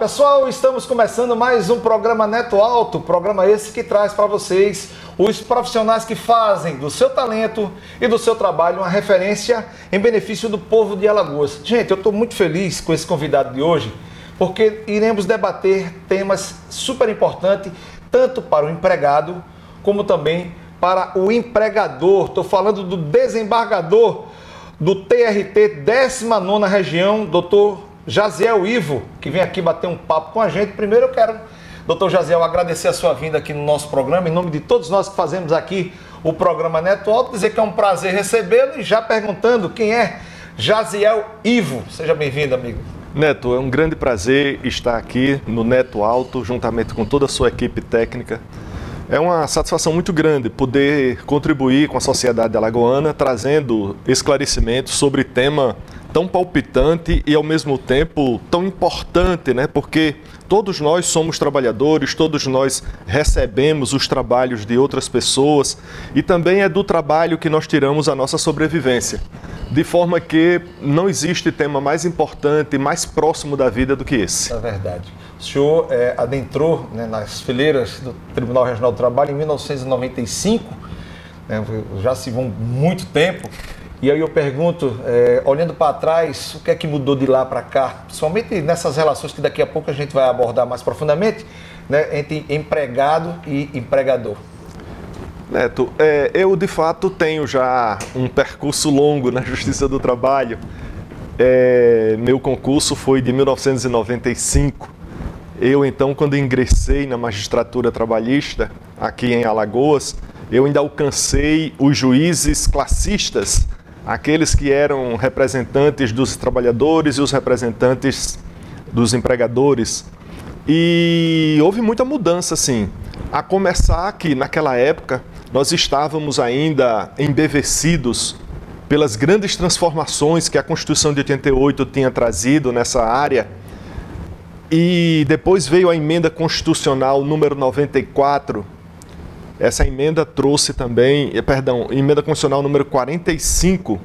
pessoal, estamos começando mais um programa Neto Alto, programa esse que traz para vocês os profissionais que fazem do seu talento e do seu trabalho uma referência em benefício do povo de Alagoas. Gente, eu estou muito feliz com esse convidado de hoje, porque iremos debater temas super importantes, tanto para o empregado, como também para o empregador. Estou falando do desembargador do TRT 19ª Região, doutor Jaziel Ivo, que vem aqui bater um papo com a gente. Primeiro eu quero, doutor Jaziel, agradecer a sua vinda aqui no nosso programa, em nome de todos nós que fazemos aqui o programa Neto Alto, dizer que é um prazer recebê-lo e já perguntando quem é Jaziel Ivo. Seja bem-vindo, amigo. Neto, é um grande prazer estar aqui no Neto Alto, juntamente com toda a sua equipe técnica. É uma satisfação muito grande poder contribuir com a sociedade alagoana, trazendo esclarecimentos sobre tema tão palpitante e ao mesmo tempo tão importante, né? Porque todos nós somos trabalhadores, todos nós recebemos os trabalhos de outras pessoas e também é do trabalho que nós tiramos a nossa sobrevivência. De forma que não existe tema mais importante, mais próximo da vida do que esse. É verdade. O senhor adentrou, né, nas fileiras do Tribunal Regional do Trabalho em 1995, né, já se vão muito tempo. E aí eu pergunto, olhando para trás, o que é que mudou de lá para cá? Principalmente nessas relações que daqui a pouco a gente vai abordar mais profundamente, né, entre empregado e empregador. Neto, eu de fato tenho já um percurso longo na Justiça do Trabalho. Meu concurso foi de 1995. Eu então, quando ingressei na magistratura trabalhista aqui em Alagoas, eu ainda alcancei os juízes classistas, aqueles que eram representantes dos trabalhadores e os representantes dos empregadores. E houve muita mudança, sim. A começar que, naquela época, nós estávamos ainda embevecidos pelas grandes transformações que a Constituição de 88 tinha trazido nessa área. E depois veio a emenda constitucional número 94. Essa emenda trouxe também, emenda constitucional número 45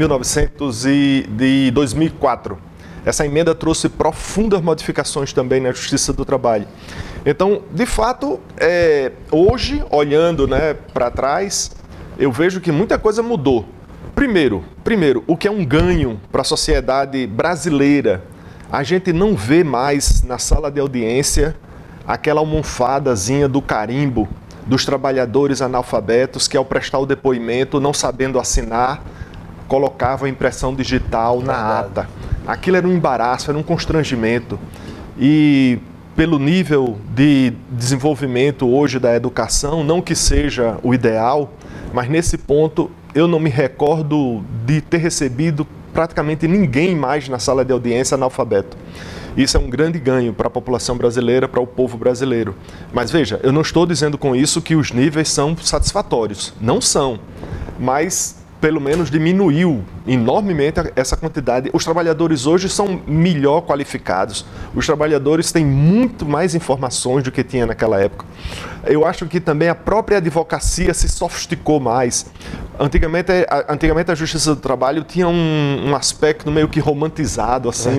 de 2004. Essa emenda trouxe profundas modificações também na Justiça do Trabalho. Então, de fato, hoje, olhando, né, para trás, eu vejo que muita coisa mudou. Primeiro, o que é um ganho para a sociedade brasileira, a gente não vê mais na sala de audiência aquela almofadazinha do carimbo dos trabalhadores analfabetos que, ao prestar o depoimento, não sabendo assinar, colocavam a impressão digital na ata. Aquilo era um embaraço, era um constrangimento. E pelo nível de desenvolvimento hoje da educação, não que seja o ideal, mas nesse ponto eu não me recordo de ter recebido praticamente ninguém mais na sala de audiência analfabeto. Isso é um grande ganho para a população brasileira, para o povo brasileiro. Mas veja, eu não estou dizendo com isso que os níveis são satisfatórios. Não são, mas pelo menos diminuiu enormemente essa quantidade. Os trabalhadores hoje são melhor qualificados. Os trabalhadores têm muito mais informações do que tinha naquela época. Eu acho que também a própria advocacia se sofisticou mais. Antigamente a Justiça do Trabalho tinha um aspecto meio que romantizado, assim,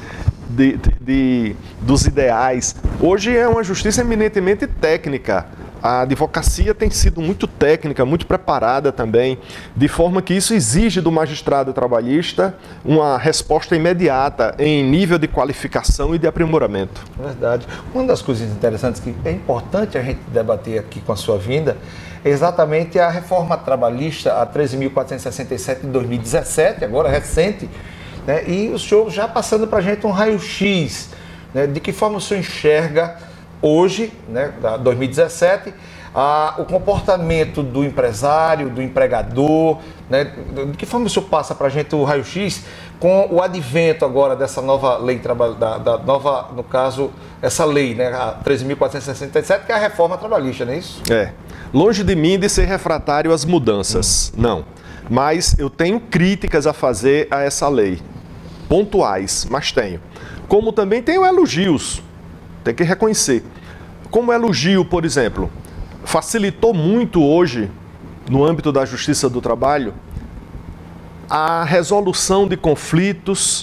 dos ideais. Hoje é uma justiça eminentemente técnica. A advocacia tem sido muito técnica, muito preparada também, de forma que isso exige do magistrado trabalhista uma resposta imediata em nível de qualificação e de aprimoramento. Verdade. Uma das coisas interessantes que é importante a gente debater aqui com a sua vinda é exatamente a reforma trabalhista, a 13.467 de 2017, agora recente, né? E o senhor já passando para a gente um raio-x, né? De que forma o senhor enxerga hoje, né, 2017, o comportamento do empresário, do empregador, né? De que forma o senhor passa para a gente o raio-x com o advento agora dessa nova lei, da nova, no caso, essa lei, né, a 13.467, que é a reforma trabalhista, não é isso? Longe de mim de ser refratário às mudanças, não. Mas eu tenho críticas a fazer a essa lei, pontuais, mas tenho. Como também tenho elogios, tem que reconhecer. Como elogio, por exemplo, facilitou muito hoje, no âmbito da Justiça do Trabalho, a resolução de conflitos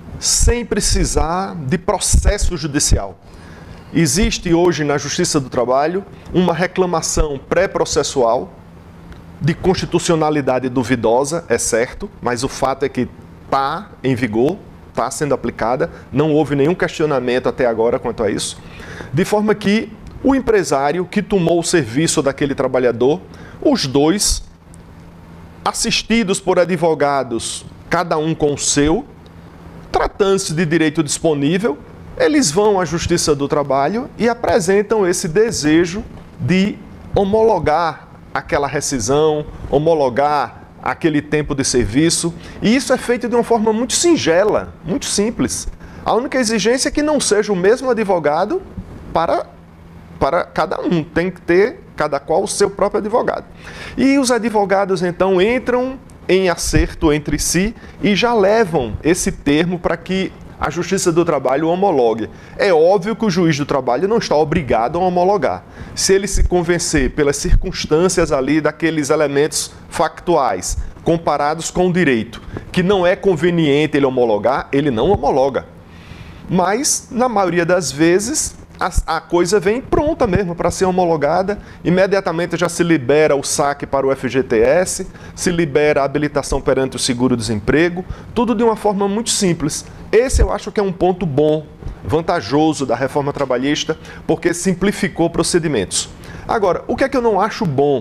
sem precisar de processo judicial. Existe hoje na Justiça do Trabalho uma reclamação pré-processual de constitucionalidade duvidosa, é certo, mas o fato é que está em vigor, está sendo aplicada, não houve nenhum questionamento até agora quanto a isso, de forma que o empresário que tomou o serviço daquele trabalhador, os dois, assistidos por advogados, cada um com o seu, tratando-se de direito disponível, eles vão à Justiça do Trabalho e apresentam esse desejo de homologar aquela rescisão, homologar aquele tempo de serviço, e isso é feito de uma forma muito singela, muito simples. A única exigência é que não seja o mesmo advogado para cada um, tem que ter cada qual o seu próprio advogado. E os advogados então entram em acerto entre si e já levam esse termo para que a Justiça do Trabalho homologue. É óbvio que o juiz do trabalho não está obrigado a homologar. Se ele se convencer pelas circunstâncias ali daqueles elementos factuais, comparados com o direito, que não é conveniente ele homologar, ele não homologa. Mas, na maioria das vezes, a coisa vem pronta mesmo para ser homologada, imediatamente já se libera o saque para o FGTS, se libera a habilitação perante o seguro-desemprego, tudo de uma forma muito simples. Esse eu acho que é um ponto bom, vantajoso da reforma trabalhista, porque simplificou procedimentos. Agora, o que é que eu não acho bom,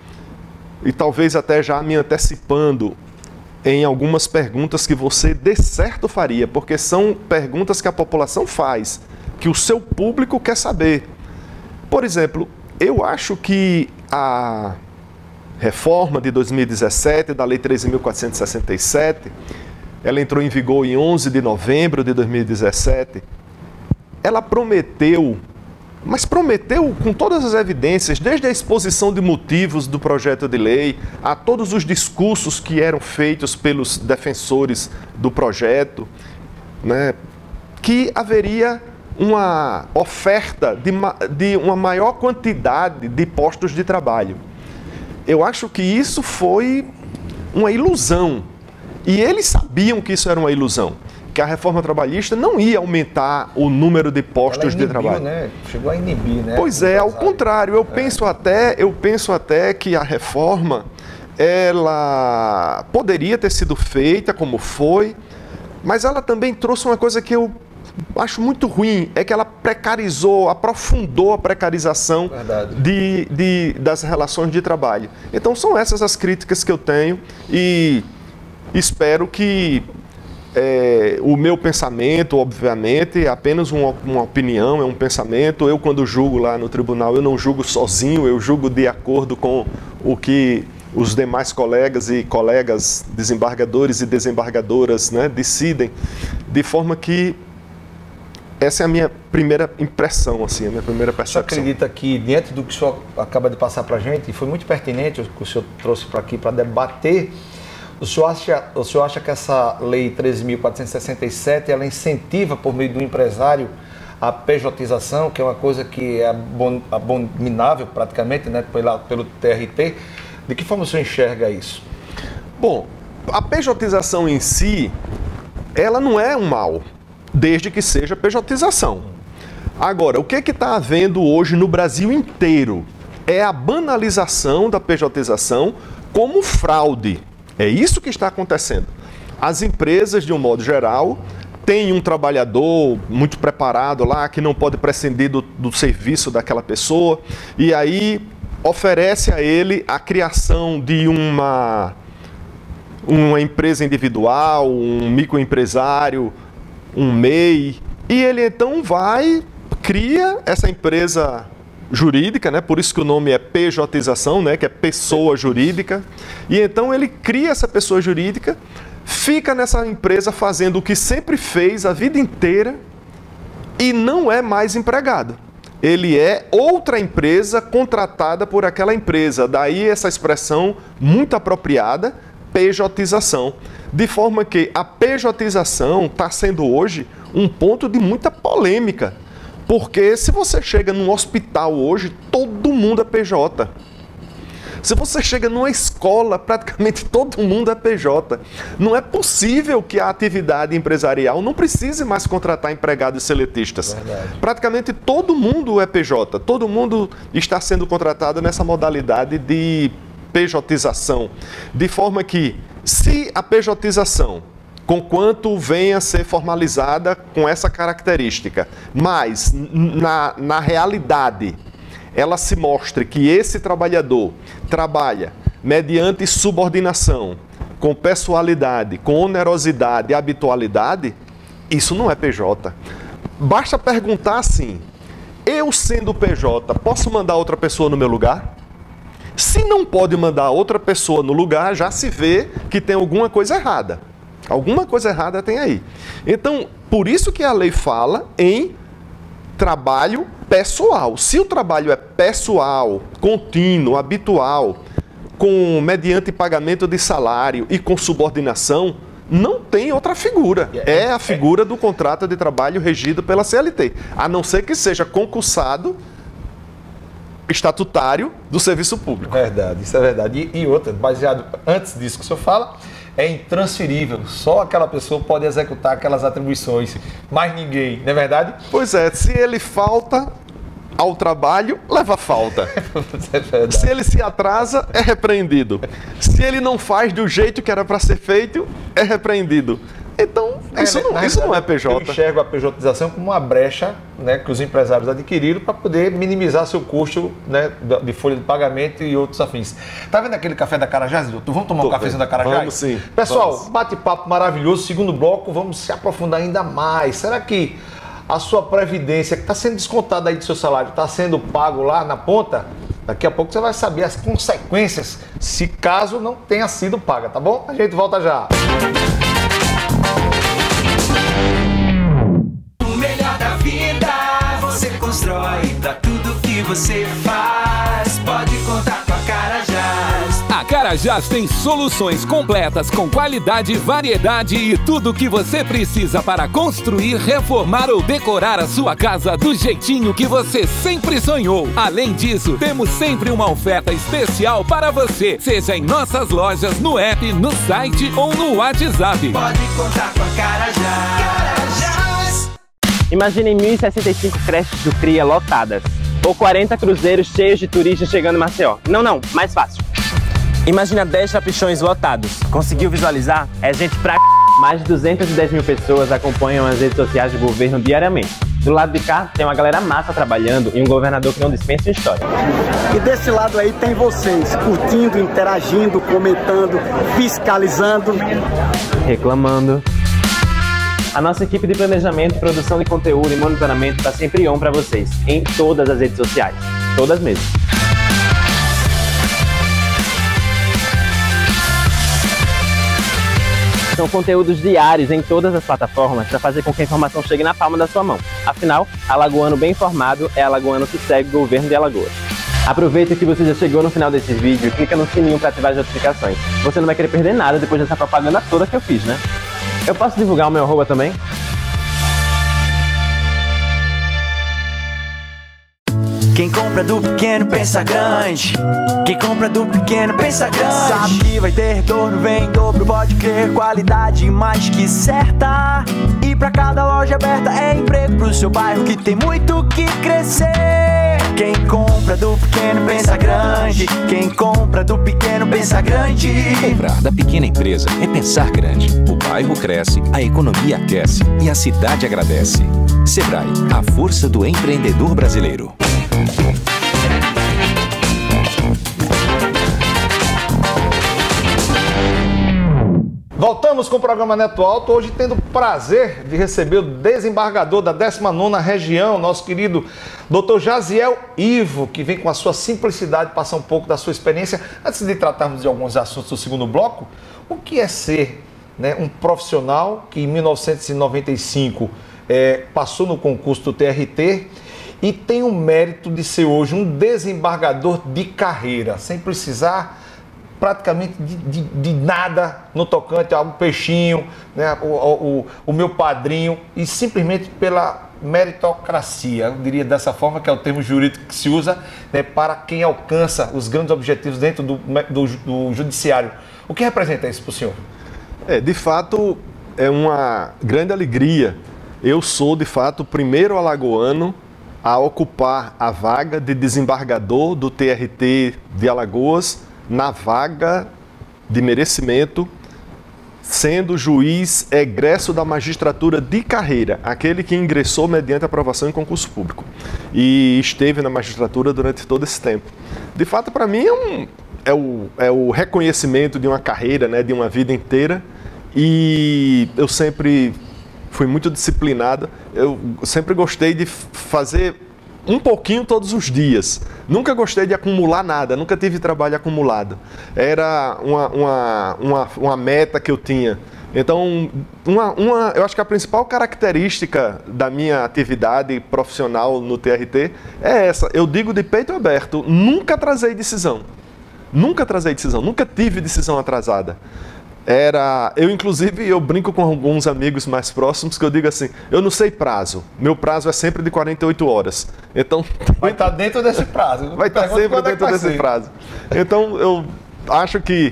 e talvez até já me antecipando em algumas perguntas que você de certo faria, porque são perguntas que a população faz, que o seu público quer saber. Por exemplo, eu acho que a reforma de 2017, da Lei 13.467, ela entrou em vigor em 11 de novembro de 2017, ela prometeu, mas prometeu com todas as evidências, desde a exposição de motivos do projeto de lei, a todos os discursos que eram feitos pelos defensores do projeto, né, que haveria uma oferta de uma maior quantidade de postos de trabalho. Eu acho que isso foi uma ilusão. E eles sabiam que isso era uma ilusão, que a reforma trabalhista não ia aumentar o número de postos de trabalho. Né? Chegou a inibir, né? Pois é, ao contrário, eu penso até que a reforma ela poderia ter sido feita como foi, mas ela também trouxe uma coisa que eu acho muito ruim, é que ela precarizou, aprofundou a precarização das relações de trabalho. Então são essas as críticas que eu tenho e espero que o meu pensamento, obviamente, é apenas uma opinião, é um pensamento. Eu, quando julgo lá no tribunal, eu não julgo sozinho, eu julgo de acordo com o que os demais colegas e colegas desembargadores e desembargadoras, né, decidem, de forma que essa é a minha primeira impressão, assim, a minha primeira percepção. O senhor acredita que, diante do que o senhor acaba de passar para a gente, e foi muito pertinente o que o senhor trouxe para aqui para debater, o senhor acha que essa Lei 13.467, ela incentiva, por meio do empresário, a pejotização, que é uma coisa que é abominável praticamente, né, pelo TRT? De que forma o senhor enxerga isso? Bom, a pejotização em si, ela não é um mal, desde que seja pejotização. Agora, o que está havendo hoje no Brasil inteiro é a banalização da pejotização como fraude. É isso que está acontecendo. As empresas, de um modo geral, têm um trabalhador muito preparado lá, que não pode prescindir do serviço daquela pessoa, e aí oferece a ele a criação de uma empresa individual, um microempresário, um MEI, e ele então cria essa empresa jurídica, né? Por isso que o nome é pejotização, né? Que é pessoa jurídica, e então ele cria essa pessoa jurídica, fica nessa empresa fazendo o que sempre fez a vida inteira e não é mais empregado. Ele é outra empresa contratada por aquela empresa, daí essa expressão muito apropriada, pejotização. De forma que a pejotização está sendo hoje um ponto de muita polêmica. Porque se você chega num hospital hoje, todo mundo é PJ. Se você chega numa escola, praticamente todo mundo é PJ. Não é possível que a atividade empresarial não precise mais contratar empregados seletistas. Verdade. Praticamente todo mundo é PJ, todo mundo está sendo contratado nessa modalidade de PJização. De forma que, se a PJização, conquanto venha a ser formalizada com essa característica, mas na realidade ela se mostre que esse trabalhador trabalha mediante subordinação, com pessoalidade, com onerosidade e habitualidade, isso não é PJ. Basta perguntar assim: eu sendo PJ, posso mandar outra pessoa no meu lugar? Se não pode mandar outra pessoa no lugar, já se vê que tem alguma coisa errada. Alguma coisa errada tem aí. Então, por isso que a lei fala em trabalho pessoal. Se o trabalho é pessoal, contínuo, habitual, mediante pagamento de salário e com subordinação, não tem outra figura. É a figura do contrato de trabalho regido pela CLT. A não ser que seja concursado estatutário do serviço público. Verdade, isso é verdade. E outra, baseado antes disso que o senhor fala, é intransferível. Só aquela pessoa pode executar aquelas atribuições, mais ninguém, não é verdade? Pois é, se ele falta ao trabalho, leva falta. É verdade. Se ele se atrasa, é repreendido. Se ele não faz do jeito que era para ser feito, é repreendido. Então, isso não é PJ. Eu enxergo a PJização como uma brecha, né, que os empresários adquiriram para poder minimizar seu custo, né, de folha de pagamento e outros afins. Tá vendo aquele café da Carajás, doutor? Vamos tomar um cafezinho da Carajás? Vamos sim. Pessoal, bate-papo maravilhoso. Segundo bloco, vamos se aprofundar ainda mais. Será que a sua previdência, que está sendo descontada aí do seu salário, está sendo pago lá na ponta? Daqui a pouco você vai saber as consequências, se caso não tenha sido paga, tá bom? A gente volta já. O melhor da vida você constrói, pra tudo que você faz, pode contar com a Carajás. A Carajás tem soluções completas com qualidade, variedade e tudo o que você precisa para construir, reformar ou decorar a sua casa do jeitinho que você sempre sonhou. Além disso, temos sempre uma oferta especial para você, seja em nossas lojas, no app, no site ou no WhatsApp. Pode contar com a Carajás. Imaginem 1.065 creches do CRIA lotadas, ou 40 cruzeiros cheios de turistas chegando em Maceió. Não, mais fácil. Imagina 10 chapichões lotados. Conseguiu visualizar? É gente pra... Mais de 210 mil pessoas acompanham as redes sociais do governo diariamente. Do lado de cá, tem uma galera massa trabalhando e um governador que não dispensa uma história. E desse lado aí tem vocês, curtindo, interagindo, comentando, fiscalizando, reclamando. A nossa equipe de planejamento, produção de conteúdo e monitoramento está sempre on para vocês, em todas as redes sociais. Todas mesmo. São conteúdos diários em todas as plataformas para fazer com que a informação chegue na palma da sua mão. Afinal, alagoano bem informado é alagoano que segue o governo de Alagoas. Aproveita que você já chegou no final desse vídeo e clica no sininho para ativar as notificações. Você não vai querer perder nada depois dessa propaganda toda que eu fiz, né? Eu posso divulgar o meu arroba também? Quem compra do pequeno pensa grande. Quem compra do pequeno pensa grande. Sabe que vai ter retorno, vem em dobro, pode crer. Qualidade mais que certa. E pra cada loja aberta é emprego pro seu bairro que tem muito que crescer. Quem compra do pequeno pensa grande. Quem compra do pequeno pensa grande. Comprar da pequena empresa é pensar grande. O bairro cresce, a economia aquece e a cidade agradece. Sebrae, a força do empreendedor brasileiro. Voltamos com o programa Neto Alto, hoje tendo o prazer de receber o desembargador da 19ª região, nosso querido Dr. Jaziel Ivo, que vem com a sua simplicidade passar um pouco da sua experiência. Antes de tratarmos de alguns assuntos do segundo bloco, o que é ser, né, um profissional que em 1995 passou no concurso do TRT e tem o mérito de ser hoje um desembargador de carreira, sem precisar praticamente de nada no tocante ao peixinho, né, o meu padrinho, e simplesmente pela meritocracia, eu diria dessa forma, que é o termo jurídico que se usa, né, para quem alcança os grandes objetivos dentro do judiciário. O que representa isso para o senhor? De fato, é uma grande alegria. Eu sou, de fato, o primeiro alagoano a ocupar a vaga de desembargador do TRT de Alagoas na vaga de merecimento, sendo juiz egresso da magistratura de carreira, aquele que ingressou mediante aprovação em concurso público e esteve na magistratura durante todo esse tempo. De fato, para mim, é o reconhecimento de uma carreira, né, de uma vida inteira, e eu sempre fui muito disciplinado, eu sempre gostei de fazer um pouquinho todos os dias. Nunca gostei de acumular nada, nunca tive trabalho acumulado. Era uma meta que eu tinha. Então, eu acho que a principal característica da minha atividade profissional no TRT é essa. Eu digo de peito aberto, nunca atrasei decisão. Nunca atrasei decisão, nunca tive decisão atrasada. Eu brinco com alguns amigos mais próximos que eu digo assim, eu não sei prazo, meu prazo é sempre de 48 horas. Então, vai estar dentro desse prazo. Vai estar sempre dentro desse prazo. Então, eu acho que,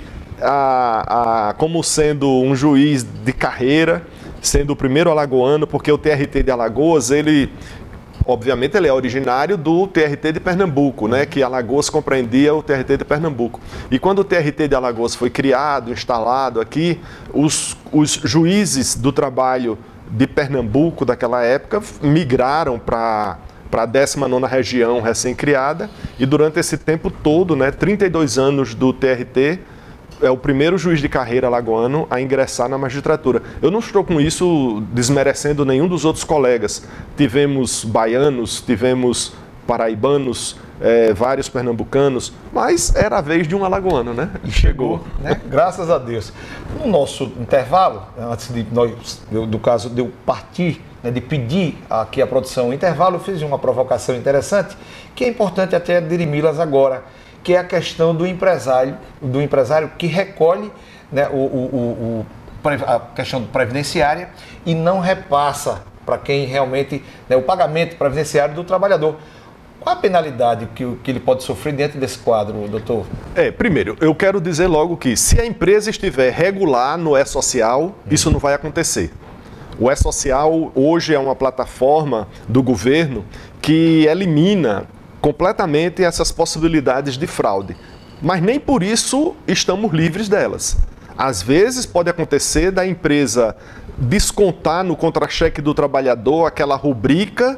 como sendo um juiz de carreira, sendo o primeiro alagoano, porque o TRT de Alagoas, obviamente ele é originário do TRT de Pernambuco, né, que Alagoas compreendia o TRT de Pernambuco. E quando o TRT de Alagoas foi criado, instalado aqui, os juízes do trabalho de Pernambuco daquela época migraram para a 19ª região recém-criada, e durante esse tempo todo, né, 32 anos do TRT, é o primeiro juiz de carreira alagoano a ingressar na magistratura. Eu não estou com isso desmerecendo nenhum dos outros colegas. Tivemos baianos, tivemos paraibanos, vários pernambucanos, mas era a vez de um alagoano, né? E chegou, né? Graças a Deus. No nosso intervalo, antes de do caso de eu partir, né, de pedir aqui a produção intervalo, eu fiz uma provocação interessante, que é importante até dirimi-las agora, que é a questão do empresário que recolhe, né, a questão previdenciária e não repassa para quem realmente, né, o pagamento previdenciário do trabalhador. Qual a penalidade que ele pode sofrer dentro desse quadro, doutor? Primeiro, eu quero dizer logo que se a empresa estiver regular no E-Social, isso não vai acontecer. O E-Social hoje é uma plataforma do governo que elimina completamente essas possibilidades de fraude. Mas nem por isso estamos livres delas. Às vezes pode acontecer da empresa descontar no contra-cheque do trabalhador aquela rubrica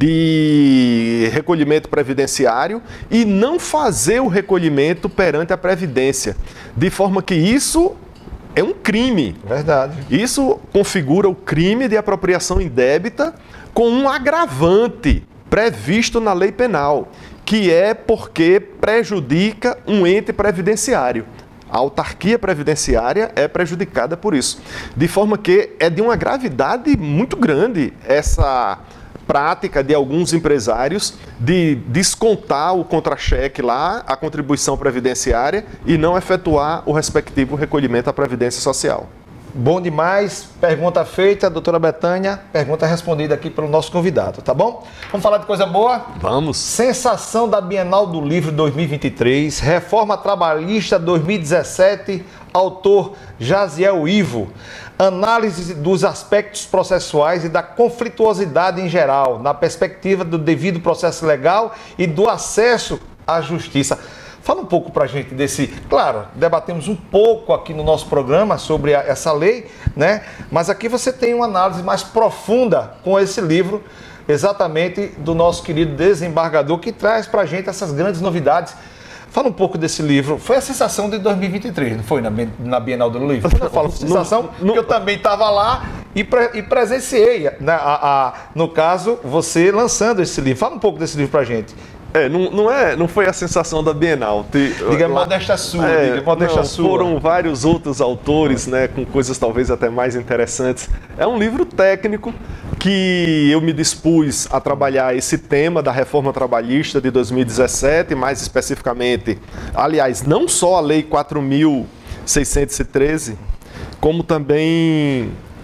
de recolhimento previdenciário e não fazer o recolhimento perante a Previdência. De forma que isso é um crime. Verdade. Isso configura o crime de apropriação indébita com um agravante previsto na lei penal, que é porque prejudica um ente previdenciário. A autarquia previdenciária é prejudicada por isso. De forma que é de uma gravidade muito grande essa prática de alguns empresários de descontar o contra-cheque lá, a contribuição previdenciária, e não efetuar o respectivo recolhimento à Previdência Social. Bom demais, pergunta feita, doutora Betânia, pergunta respondida aqui pelo nosso convidado, tá bom? Vamos falar de coisa boa? Vamos. Sensação da Bienal do Livro 2023, Reforma Trabalhista 2017, autor Jaziel Ivo. Análise dos aspectos processuais e da conflituosidade em geral, na perspectiva do devido processo legal e do acesso à justiça. Fala um pouco para a gente desse... Claro, debatemos um pouco aqui no nosso programa sobre essa lei, né? Mas aqui você tem uma análise mais profunda com esse livro, exatamente do nosso querido desembargador, que traz para a gente essas grandes novidades. Fala um pouco desse livro. Foi a sensação de 2023, não foi? Na Bienal do Livro? Eu falo sensação porque eu também estava lá e presenciei, né, no caso, você lançando esse livro. Fala um pouco desse livro para a gente. Não foi a sensação da Bienal. Diga modéstia sua, sua. Foram vários outros autores, né, com coisas talvez até mais interessantes. É um livro técnico que eu me dispus a trabalhar esse tema da reforma trabalhista de 2017, mais especificamente, aliás, não só a Lei 4.613, como também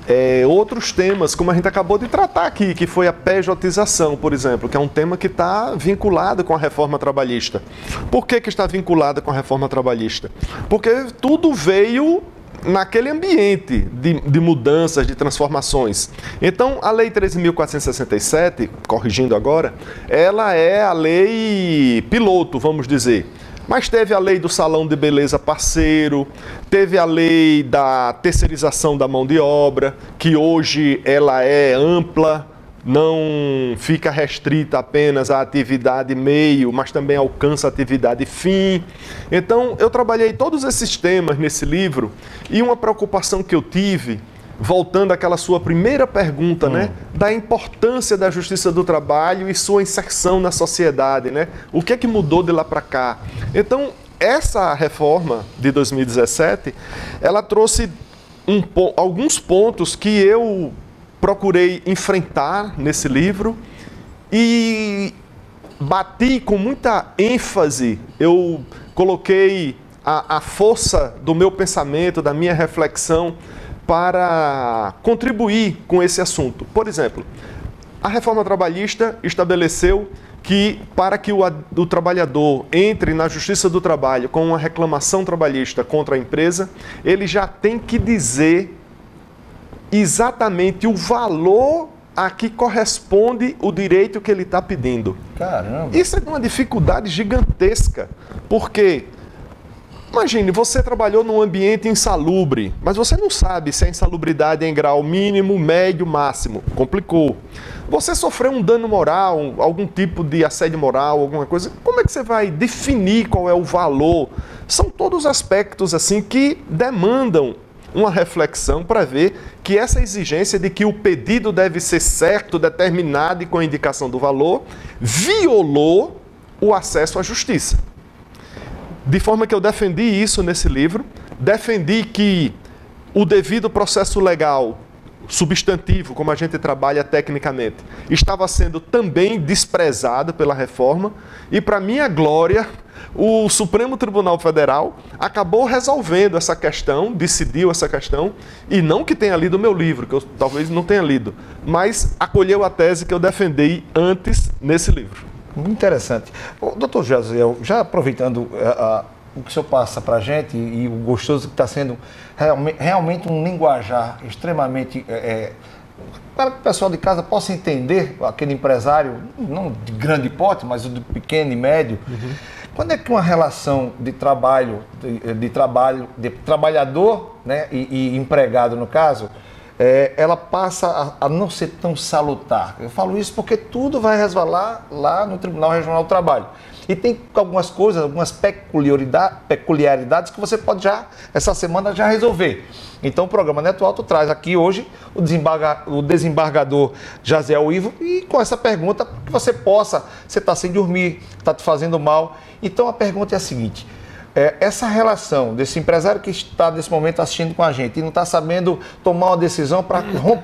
outros temas, como a gente acabou de tratar aqui, que foi a pejotização, por exemplo, que é um tema que está vinculado com a reforma trabalhista. Por que está vinculado com a reforma trabalhista? Porque tudo veio naquele ambiente de mudanças, de transformações. Então, a Lei 13.467, corrigindo agora, ela é a lei piloto, vamos dizer. Mas teve a lei do salão de beleza parceiro, teve a lei da terceirização da mão de obra, que hoje ela é ampla, não fica restrita apenas à atividade meio, mas também alcança a atividade fim. Então, eu trabalhei todos esses temas nesse livro e uma preocupação que eu tive, voltando àquela sua primeira pergunta, né, da importância da justiça do trabalho e sua inserção na sociedade, né? O que é que mudou de lá para cá? Então, essa reforma de 2017, ela trouxe alguns pontos que eu procurei enfrentar nesse livro e bati com muita ênfase, eu coloquei a força do meu pensamento, da minha reflexão, para contribuir com esse assunto. Por exemplo, a reforma trabalhista estabeleceu que para que o trabalhador entre na Justiça do Trabalho com uma reclamação trabalhista contra a empresa, ele já tem que dizer exatamente o valor a que corresponde o direito que ele está pedindo. Caramba! Isso é uma dificuldade gigantesca, porque imagine, você trabalhou num ambiente insalubre, mas você não sabe se a insalubridade é em grau mínimo, médio, máximo. Complicou. Você sofreu um dano moral, algum tipo de assédio moral, alguma coisa. Como é que você vai definir qual é o valor? São todos aspectos assim que demandam uma reflexão para ver que essa exigência de que o pedido deve ser certo, determinado e com a indicação do valor, violou o acesso à justiça. De forma que eu defendi isso nesse livro, defendi que o devido processo legal, substantivo, como a gente trabalha tecnicamente, estava sendo também desprezado pela reforma e, para minha glória, o Supremo Tribunal Federal acabou resolvendo essa questão, decidiu essa questão, e não que tenha lido o meu livro, que eu talvez não tenha lido, mas acolheu a tese que eu defendi antes nesse livro. Muito interessante. Doutor Jaziel, já aproveitando o que o senhor passa para a gente e o gostoso que está sendo realmente um linguajar extremamente... para que o pessoal de casa possa entender, aquele empresário, não de grande porte, mas de pequeno e médio, quando é que uma relação de trabalho, de trabalhador, né, e empregado, no caso, ela passa a não ser tão salutar? Eu falo isso porque tudo vai resvalar lá no Tribunal Regional do Trabalho. E tem algumas coisas, algumas peculiaridades que você pode essa semana, já resolver. Então o programa Neto Alto traz aqui hoje o desembargador Jaziel Ivo, e com essa pergunta que você está sem dormir, está te fazendo mal. Então a pergunta é a seguinte: essa relação desse empresário que está nesse momento assistindo com a gente e não está sabendo tomar uma decisão para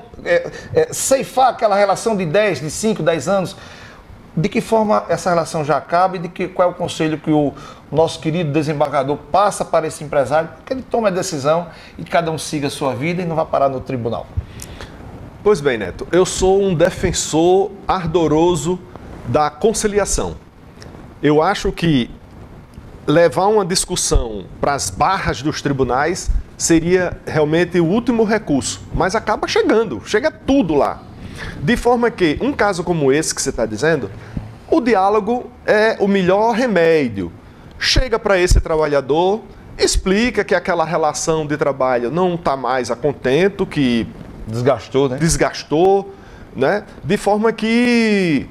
ceifar aquela relação de 10, de 5, 10 anos, de que forma essa relação já acaba e qual é o conselho que o nosso querido desembargador passa para esse empresário, que ele tome a decisão e cada um siga a sua vida e não vá parar no tribunal? Pois bem, Neto, eu sou um defensor ardoroso da conciliação. Eu acho que levar uma discussão para as barras dos tribunais seria realmente o último recurso, mas acaba chega tudo lá. De forma que, um caso como esse que você está dizendo, o diálogo é o melhor remédio. Chega para esse trabalhador, explica que aquela relação de trabalho não está mais a contento, que desgastou, né? De forma que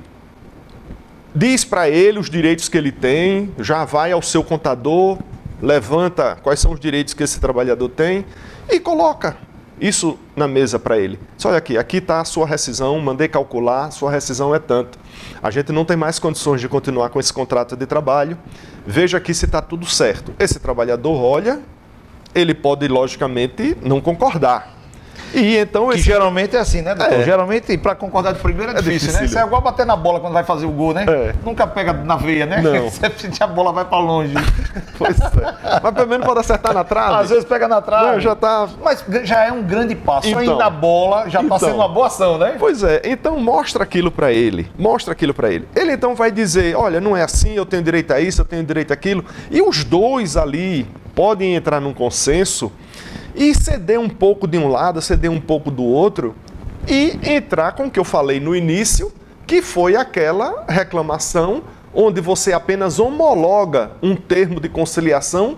diz para ele os direitos que ele tem, já vai ao seu contador, levanta quais são os direitos que esse trabalhador tem e coloca isso na mesa para ele. Só olha aqui está a sua rescisão, mandei calcular, sua rescisão é tanto. A gente não tem mais condições de continuar com esse contrato de trabalho. Veja aqui se está tudo certo. Esse trabalhador olha, ele pode logicamente não concordar. E então Que geralmente é assim, né, doutor? É. Geralmente, para concordar de primeira é difícil, né? dificílimo. Isso é igual bater na bola quando vai fazer o gol, né? É. Nunca pega na veia, né? Não. Sempre a bola vai para longe. Pois é. Mas pelo menos pode acertar na trave. Às vezes pega na trave. Não, já tá... Mas já é um grande passo. Então. Ainda a bola já está sendo uma boa ação, né? Pois é, então mostra aquilo para ele, Ele então vai dizer, olha, não é assim, eu tenho direito a isso, eu tenho direito àquilo. E os dois ali podem entrar num consenso e ceder um pouco de um lado, ceder um pouco do outro e entrar com o que eu falei no início, que foi aquela reclamação onde você apenas homologa um termo de conciliação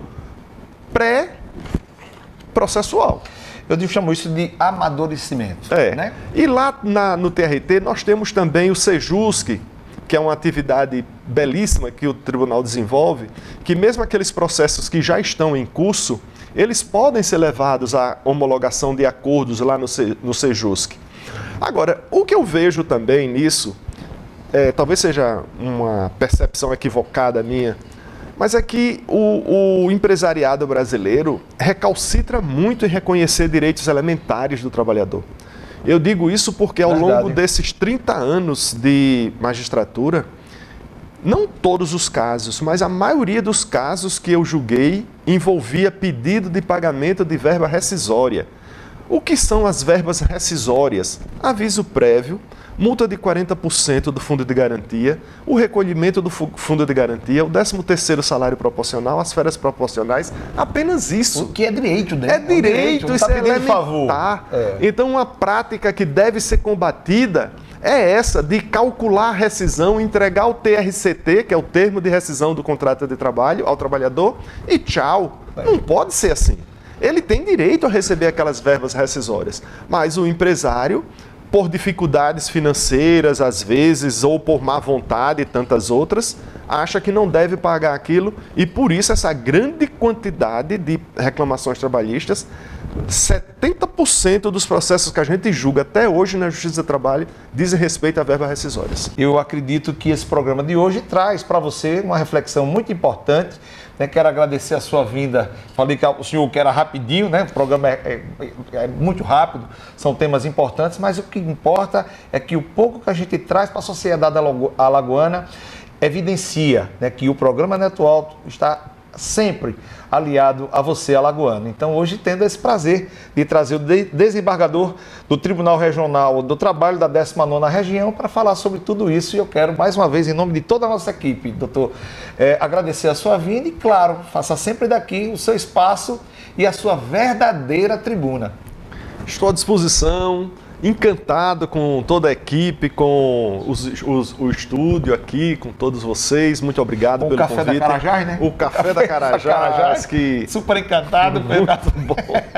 pré-processual. Eu chamo isso de amadurecimento. Né? E lá no TRT nós temos também o Sejusc, que é uma atividade belíssima que o tribunal desenvolve, que mesmo aqueles processos que já estão em curso, eles podem ser levados à homologação de acordos lá no Sejusc. Agora, o que eu vejo também nisso, talvez seja uma percepção equivocada minha, mas é que o empresariado brasileiro recalcitra muito em reconhecer direitos elementares do trabalhador. Eu digo isso porque ao longo desses 30 anos de magistratura, não todos os casos, mas a maioria dos casos que eu julguei envolvia pedido de pagamento de verba rescisória. O que são as verbas rescisórias? Aviso prévio, multa de 40% do fundo de garantia, o recolhimento do fundo de garantia, o 13º salário proporcional, as férias proporcionais, apenas isso. O que é direito, né? É direito, isso é elementar. Favor. Então, uma prática que deve ser combatida é essa de calcular a rescisão, entregar o TRCT, que é o termo de rescisão do contrato de trabalho, ao trabalhador, e tchau. Não pode ser assim. Ele tem direito a receber aquelas verbas rescisórias, mas o empresário, por dificuldades financeiras, às vezes, ou por má vontade e tantas outras, acha que não deve pagar aquilo e, por isso, essa grande quantidade de reclamações trabalhistas, 70% dos processos que a gente julga até hoje na Justiça do Trabalho dizem respeito a verbas rescisórias. Eu acredito que esse programa de hoje traz para você uma reflexão muito importante. Quero agradecer a sua vinda. Falei que o senhor que era rapidinho, né? O programa é muito rápido, são temas importantes, mas o que importa é que o pouco que a gente traz para a sociedade alagoana evidencia, né, que o programa Neto Alto está sempre aliado a você, alagoano. Então, hoje, tendo esse prazer de trazer o desembargador do Tribunal Regional do Trabalho da 19ª Região para falar sobre tudo isso. E eu quero, mais uma vez, em nome de toda a nossa equipe, doutor, agradecer a sua vinda e, claro, faça sempre daqui o seu espaço e a sua verdadeira tribuna. Estou à disposição. Encantado com toda a equipe, com o estúdio aqui, com todos vocês. Muito obrigado pelo convite. O Café da Carajás, né? O Café da Carajás, que... Super encantado. Muito bom.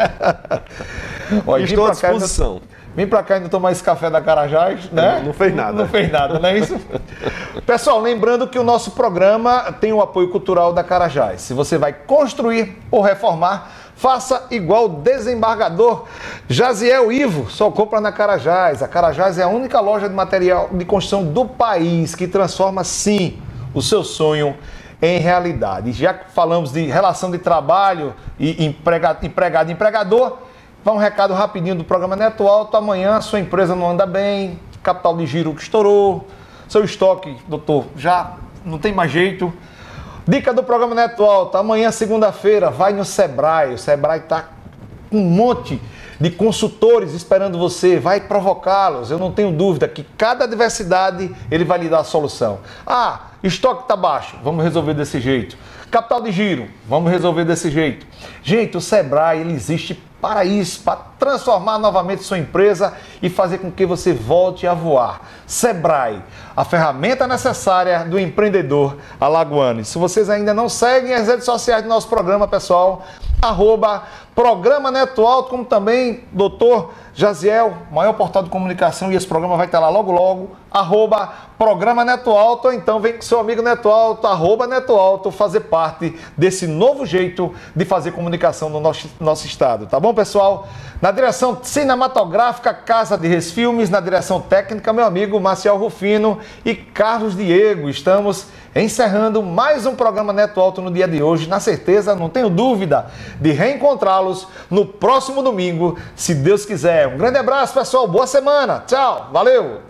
Olha, estou à disposição. Vim para cá ainda tomar esse Café da Carajás, né? Não fez nada. Não fez nada, não é isso? Pessoal, lembrando que o nosso programa tem o apoio cultural da Carajás. Se você vai construir ou reformar, faça igual o desembargador Jaziel Ivo, só compra na Carajás. A Carajás é a única loja de material de construção do país que transforma, sim, o seu sonho em realidade. Já que falamos de relação de trabalho e empregado e empregador, vai um recado rapidinho do programa Neto Alto. Amanhã sua empresa não anda bem, capital de giro que estourou, seu estoque, doutor, já não tem mais jeito. Dica do programa Neto Alto, amanhã, segunda-feira, vai no Sebrae. O Sebrae está com um monte de consultores esperando você, vai provocá-los. Eu não tenho dúvida que cada adversidade ele vai lhe dar a solução. Ah, estoque está baixo, vamos resolver desse jeito. Capital de giro, vamos resolver desse jeito. Gente, o Sebrae ele existe para isso, para transformar novamente sua empresa e fazer com que você volte a voar. Sebrae, a ferramenta necessária do empreendedor alagoano. E se vocês ainda não seguem as redes sociais do nosso programa, pessoal, @Programa Neto Alto, como também Dr. Jaziel, maior portal de comunicação, e esse programa vai estar lá logo logo, @Programa Neto Alto, ou então vem com seu amigo Neto Alto, @Neto Alto, fazer parte desse novo jeito de fazer comunicação no nosso estado, tá bom, pessoal? Na direção cinematográfica, Casa de Resfilmes, na direção técnica, meu amigo Marcial Rufino e Carlos Diego. Estamos encerrando mais um programa Neto Alto no dia de hoje, na certeza, não tenho dúvida, de reencontrá-los no próximo domingo, se Deus quiser. Um grande abraço, pessoal, boa semana, tchau, valeu!